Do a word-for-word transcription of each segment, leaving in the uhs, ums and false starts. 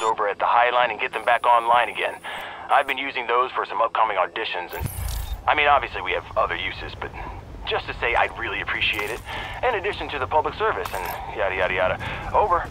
over at the Highline and get them back online again. I've been using those for some upcoming auditions, and I mean, obviously we have other uses, but just to say I'd really appreciate it, in addition to the public service and yada yada yada. Over.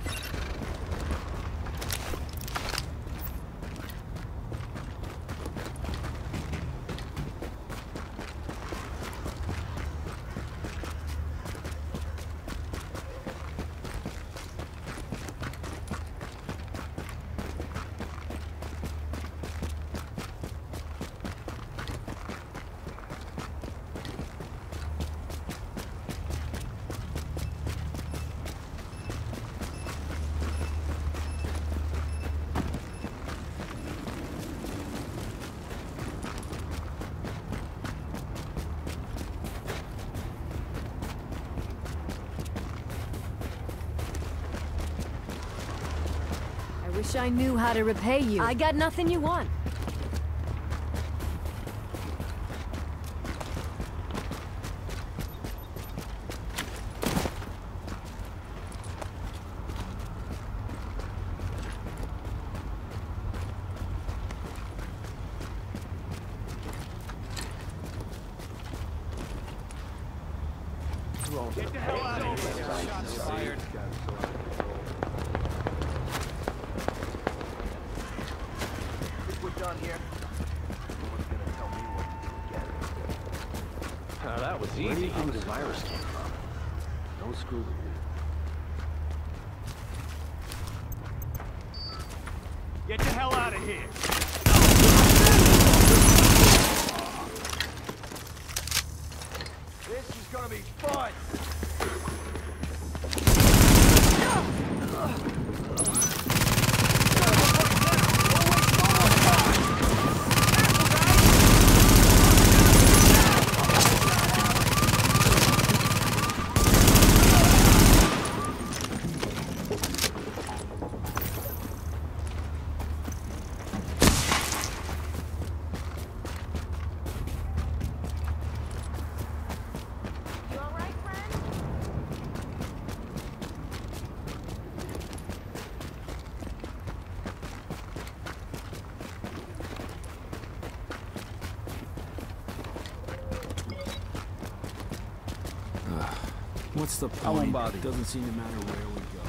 Wish I knew how to repay you. I got nothing you want. Get the hell out of here. Shots fired. Done here. No one's gonna tell me what to do again. Uh, that was easy. Where do you think the virus came from? Don't screw with me. Get the hell out of here. This is gonna be fun. What's the point? I won't bother. It doesn't seem to matter where we go.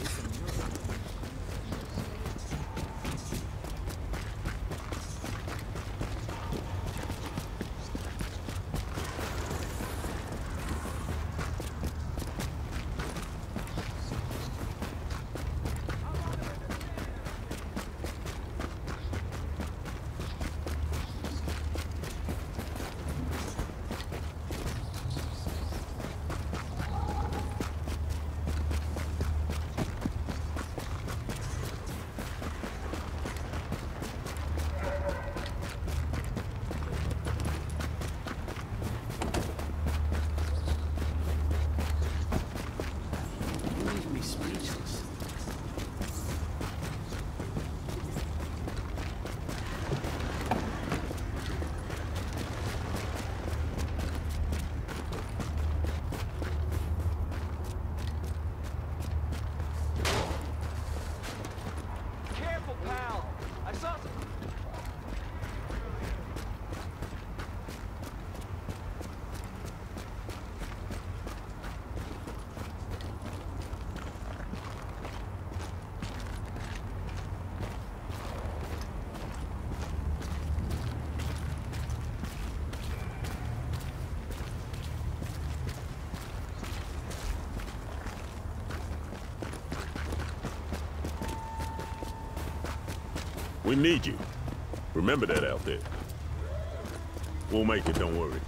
We need you. Remember that out there. We'll make it, don't worry.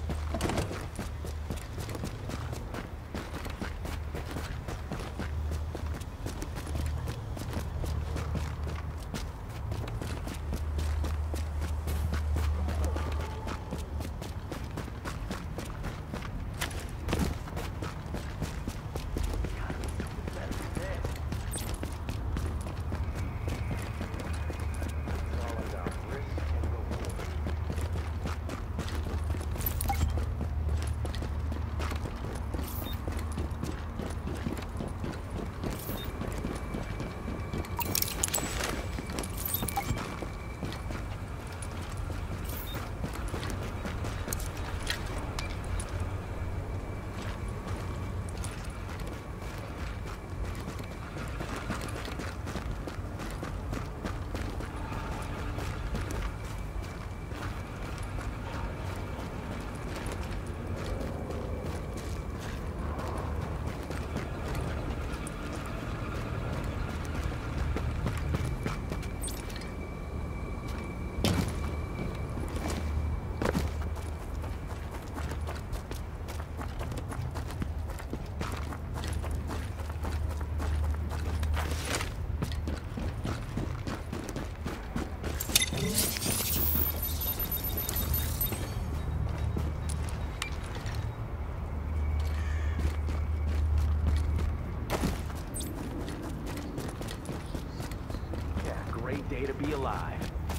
great day to be alive.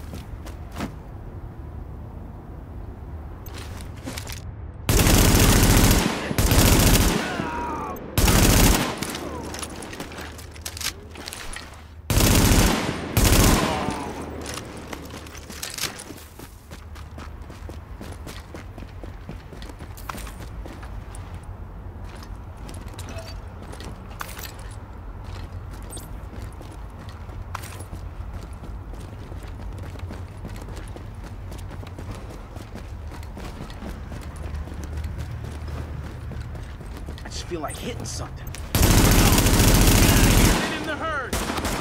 I feel like hitting something. Get in the herd!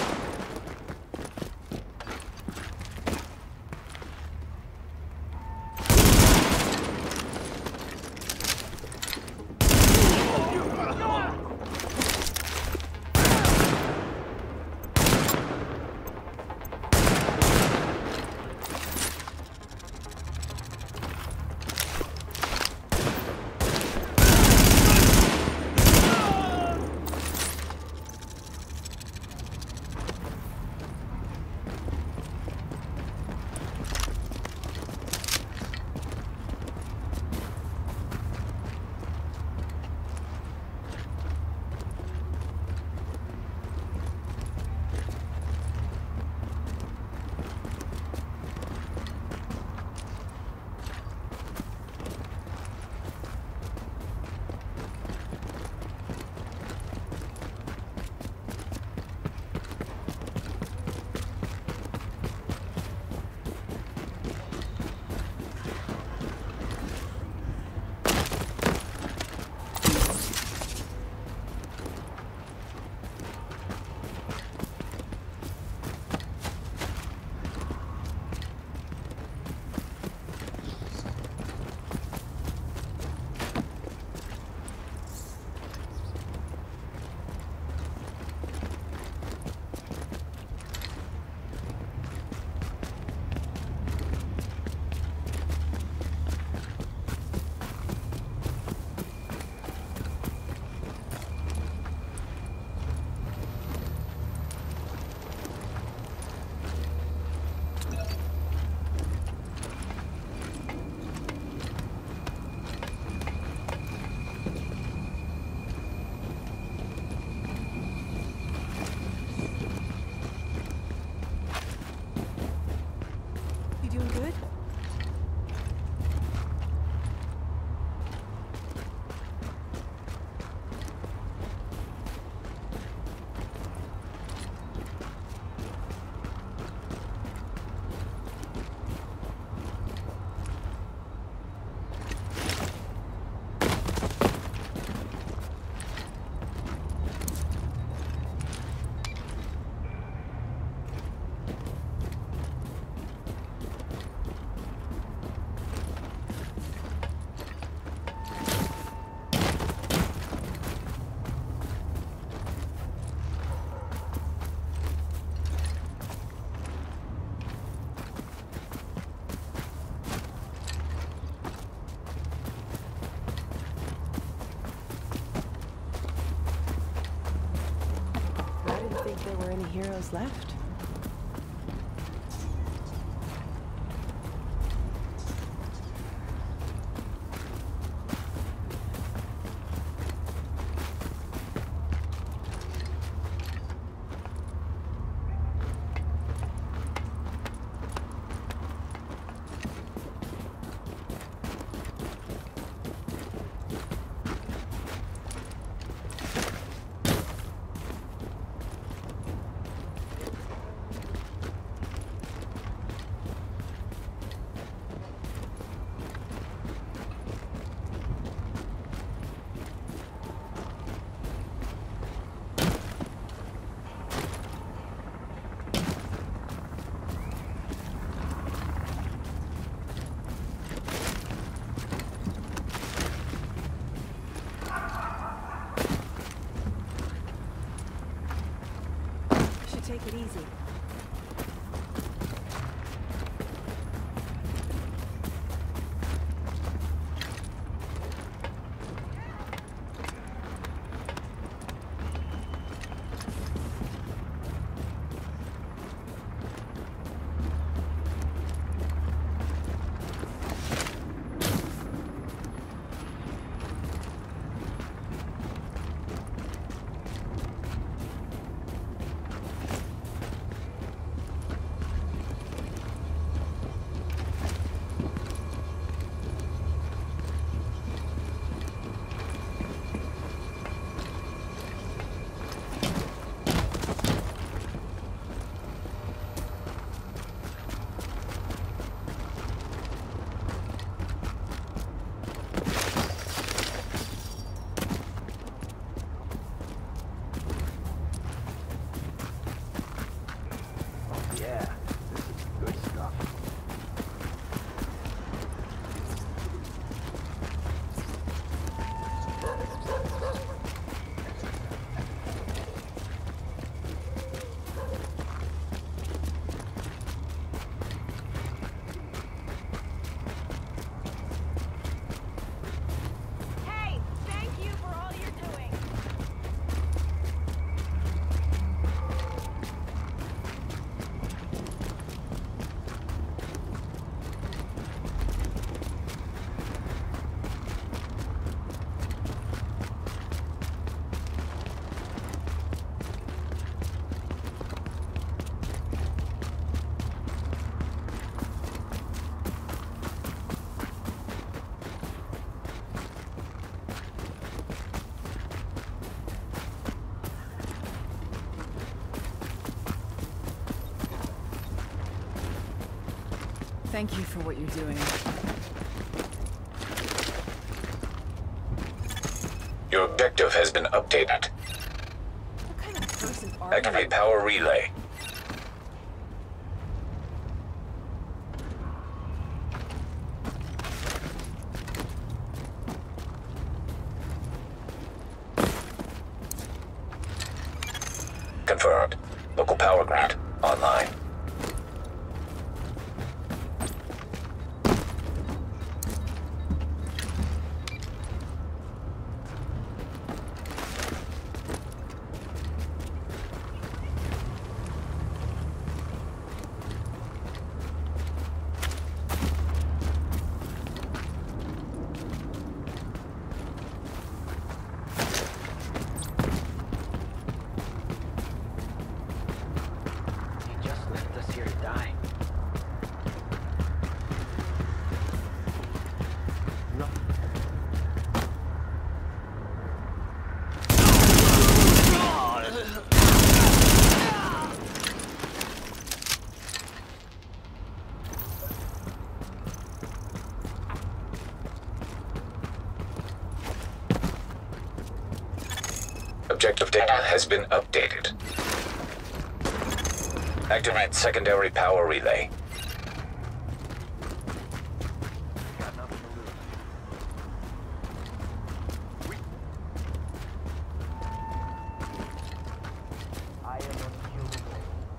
Any heroes left? Take it easy. Yeah, this is good stuff. Hey, thank you for all you're doing. Thank you for what you're doing. Your objective has been updated. What kind of person are you? Activate power relay. Confirmed. Local power grid online. He just left us here to die. No. Objective data has been updated. Activate secondary power relay. Got nothing to lose. I am unkillable.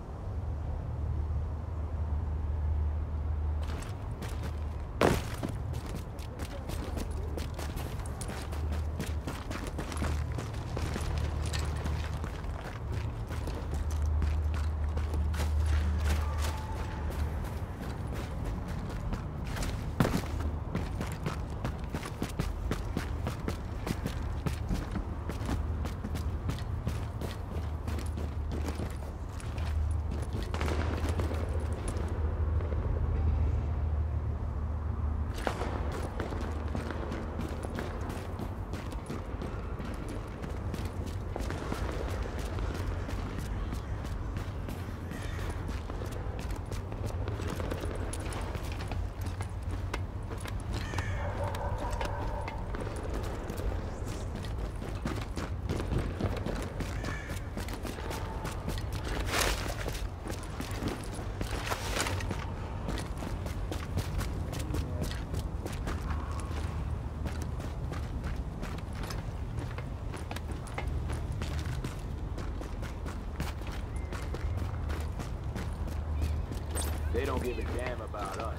They don't give a damn about us.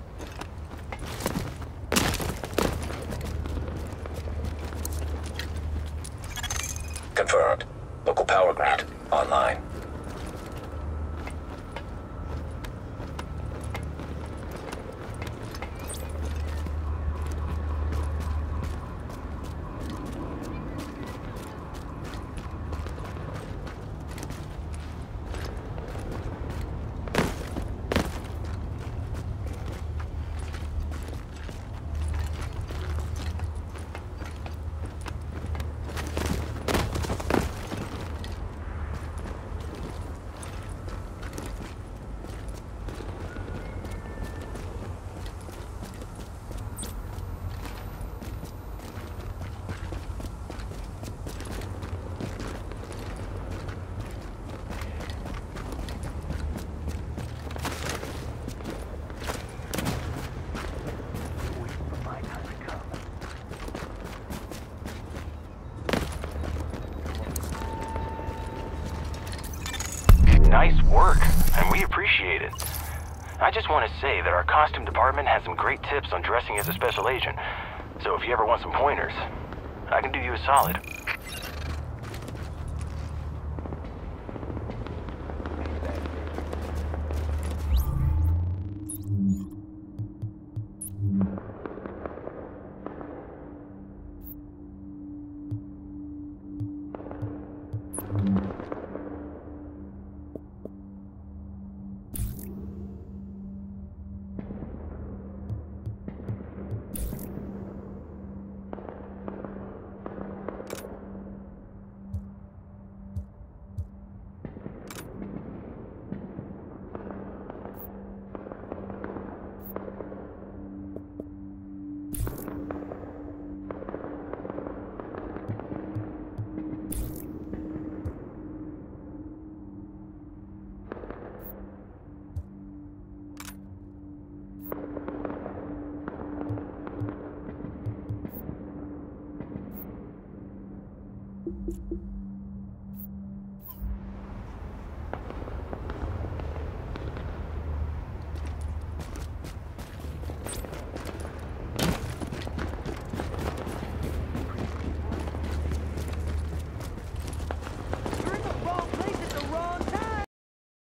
Confirmed. Local power grid online. information. I just want to say that our costume department has some great tips on dressing as a special agent. So if you ever want some pointers, I can do you a solid. You